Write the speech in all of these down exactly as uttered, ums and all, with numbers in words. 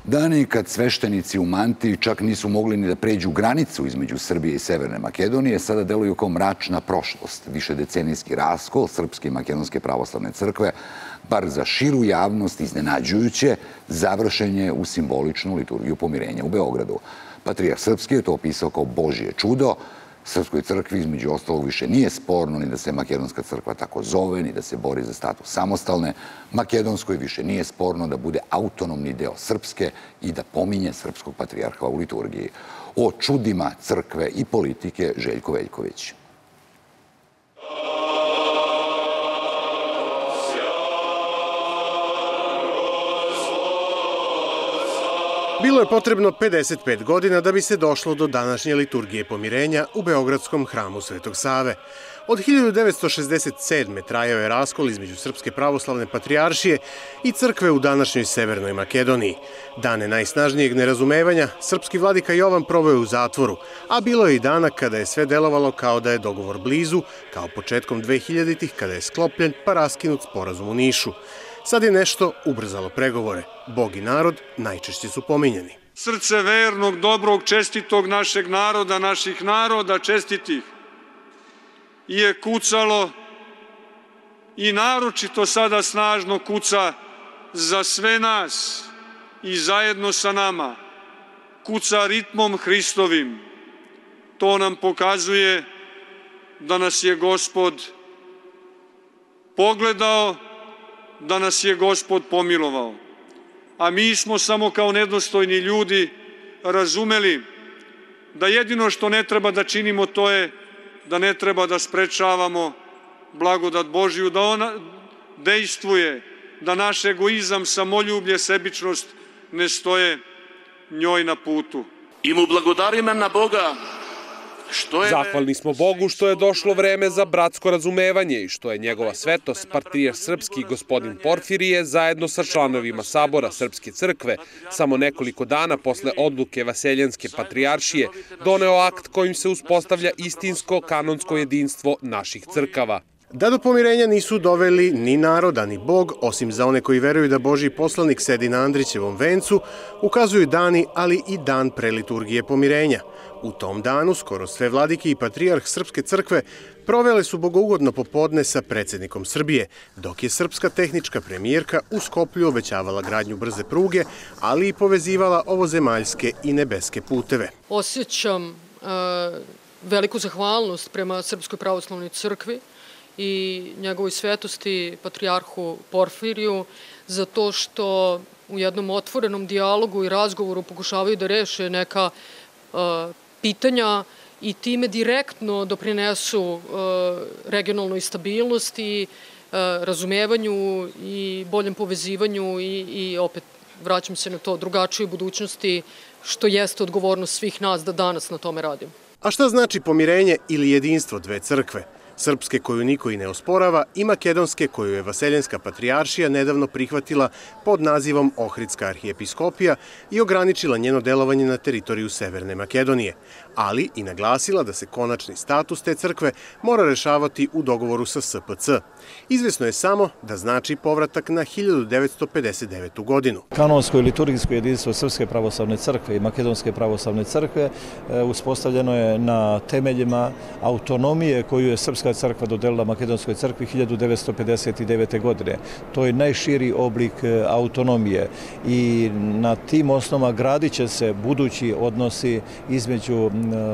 Dani kad sveštenici u mantiji čak nisu mogli ni da pređu granicu između Srbije i Severne Makedonije, sada deluju kao mračna prošlost. Višedecenijski raskol Srpske i Makedonske pravoslavne crkve, bar za širu javnost iznenađujuće, završen je u simboličnu liturgiju pomirenja u Beogradu. Patrijarh Srpski je to opisao kao Božje čudo. Srpskoj crkvi, između ostalog, više nije sporno ni da se Makedonska crkva tako zove, ni da se bori za status samostalne. Makedonskoj više nije sporno da bude autonomni deo Srpske i da pominje srpskog patrijarha u liturgiji. O čudima crkve i politike Željko Veljković. Bilo je potrebno pedeset pet godina da bi se došlo do današnje liturgije pomirenja u Beogradskom hramu Svetog Save. Od hiljadu devetsto šezdeset sedme. trajao je raskol između Srpske pravoslavne patrijaršije i crkve u današnjoj Severnoj Makedoniji. Dane najsnažnijeg nerazumevanja srpski vladika Jovan proveo je u zatvoru, a bilo je i dana kada je sve delovalo kao da je dogovor blizu, kao početkom dvehiljaditih kada je sklopljen pa raskinut sporazum u Nišu. Sad je nešto ubrzalo pregovore. Bog i narod najčešće su pominjani. Srce vernog, dobrog, čestitog našeg naroda, naših naroda čestitih, je kucalo i naročito sada snažno kuca za sve nas i zajedno sa nama. Kuca ritmom Hristovim. To nam pokazuje da nas je Gospod pogledao, da nas je Gospod pomilovao. A mi smo samo kao nedostojni ljudi razumeli da jedino što ne treba da činimo to je da ne treba da sprečavamo blagodat Božiju, da ona dejstvuje, da naš egoizam, samoljublje, sebičnost ne stoje njoj na putu. I mu blagodarimo na Boga. Zahvalni smo Bogu što je došlo vreme za bratsko razumevanje i što je njegova svetost, patrijarh srpski gospodin Porfirije, zajedno sa članovima Sabora Srpske crkve, samo nekoliko dana posle odluke Vaseljenske patrijaršije, doneo akt kojim se uspostavlja istinsko kanonsko jedinstvo naših crkava. Da do pomirenja nisu doveli ni naroda, ni Bog, osim za one koji veruju da Božji poslanik sedi na Andrićevom vencu, ukazuju dani, ali i dan pre liturgije pomirenja. U tom danu skoro sve vladike i patrijarh Srpske crkve provele su bogougodno popodne sa predsjednikom Srbije, dok je srpska tehnička premijerka u Skoplju obećavala gradnju brze pruge, ali i povezivala ovozemaljske i nebeske puteve. Osjećam veliku zahvalnost prema Srpskoj pravoslavnoj crkvi i njegovoj svetosti, patrijarhu Porfiriju, za to što u jednom otvorenom dijalogu i razgovoru pokušavaju da reše neka pitanja i time direktno doprinesu regionalnoj stabilnosti, razumevanju i boljem povezivanju i, i opet vraćam se na to drugačije budućnosti, što jeste odgovornost svih nas da danas na tome radimo. A šta znači pomirenje ili jedinstvo dve crkve? Srpske koju niko i ne osporava i makedonske koju je Vaseljenska patrijaršija nedavno prihvatila pod nazivom Ohridska arhijepiskopija i ograničila njeno delovanje na teritoriju Severne Makedonije, ali i naglasila da se konačni status te crkve mora rešavati u dogovoru sa S P C. Izvesno je samo da znači povratak na hiljadu devetsto pedeset devetu. godinu. Kanonsko i liturgijsko jedinstvo Srpske pravoslavne crkve i Makedonske pravoslavne crkve uspostavljeno je na temeljima autonomije koju je Srpska crkva dodelila Makedonskoj crkvi hiljadu devetsto pedeset devete. godine. To je najširi oblik autonomije i na tim osnovama gradit će se budući odnosi između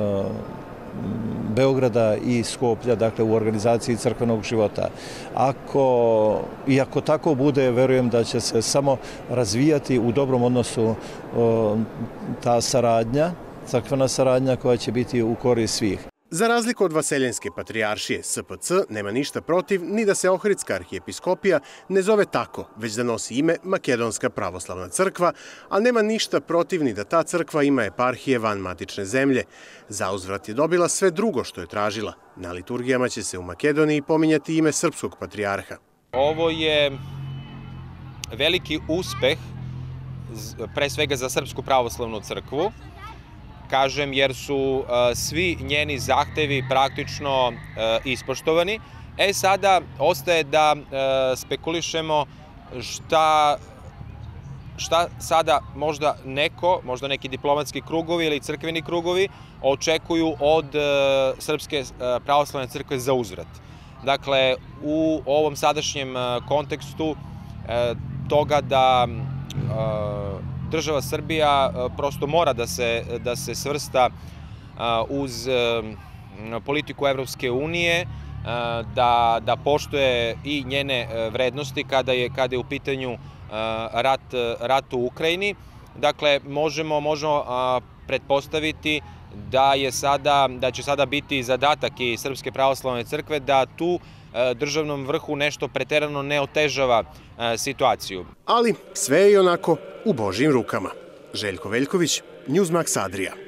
Beograda i Skoplja, dakle u organizaciji crkvenog života. Ako, i ako tako bude, verujem da će se samo razvijati u dobrom odnosu o, ta saradnja, crkvena saradnja koja će biti u korist svih. Za razliku od Vaseljenske patrijaršije, S P C nema ništa protiv ni da se Ohridska arhijepiskopija ne zove tako, već da nosi ime Makedonska pravoslavna crkva, a nema ništa protiv ni da ta crkva ima eparhije van matične zemlje. Zauzvrat je dobila sve drugo što je tražila. Na liturgijama će se u Makedoniji pominjati ime srpskog patrijarha. Ovo je veliki uspeh, pre svega za Srpsku pravoslavnu crkvu, kažem, jer su uh, svi njeni zahtevi praktično uh, ispoštovani. E sada ostaje da uh, spekulišemo šta šta sada možda neko, možda neki diplomatski krugovi ili crkveni krugovi očekuju od Srpske pravoslavne crkve za uzvrat. Dakle, u ovom sadašnjem kontekstu toga da država Srbija prosto mora da se, da se svrsta uz politiku Evropske unije, da, da poštuje i njene vrednosti kada je, kada je u pitanju rat, rat u Ukrajini. Dakle, možemo, možemo pretpostaviti da, je sada, da će sada biti zadatak i Srpske pravoslavne crkve da tu državnom vrhu nešto preterano ne otežava situaciju. Ali sve je onako u Božjim rukama. Željko Veljković, Newsmax Adria.